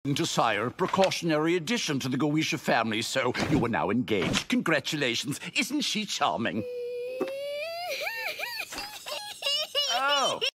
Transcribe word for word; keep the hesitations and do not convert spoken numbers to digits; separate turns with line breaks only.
to sire, precautionary addition to the Goetia family, so you are now engaged. Congratulations. Isn't she charming?